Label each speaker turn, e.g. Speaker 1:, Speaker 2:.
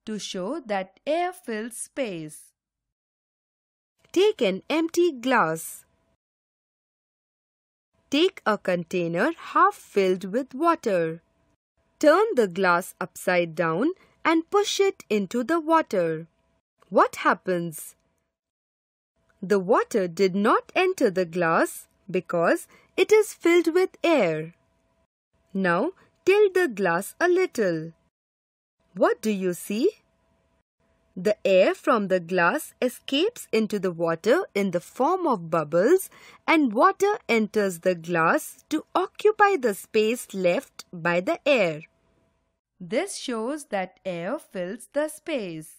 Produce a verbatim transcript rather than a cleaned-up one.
Speaker 1: to show that air fills space.
Speaker 2: Take an empty glass. Take a container half filled with water. Turn the glass upside down and push it into the water. What happens? The water did not enter the glass because it is filled with air. Now tilt the glass a little. What do you see? The air from the glass escapes into the water in the form of bubbles, and water enters the glass to occupy the space left by the air.
Speaker 1: This shows that air fills the space.